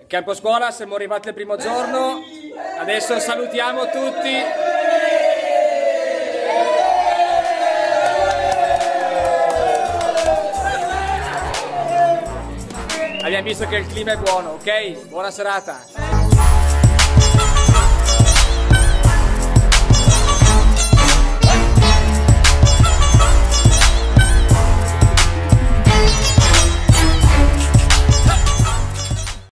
Campo Scuola, siamo arrivati al primo giorno, adesso salutiamo tutti. Abbiamo visto che il clima è buono, ok? Buona serata.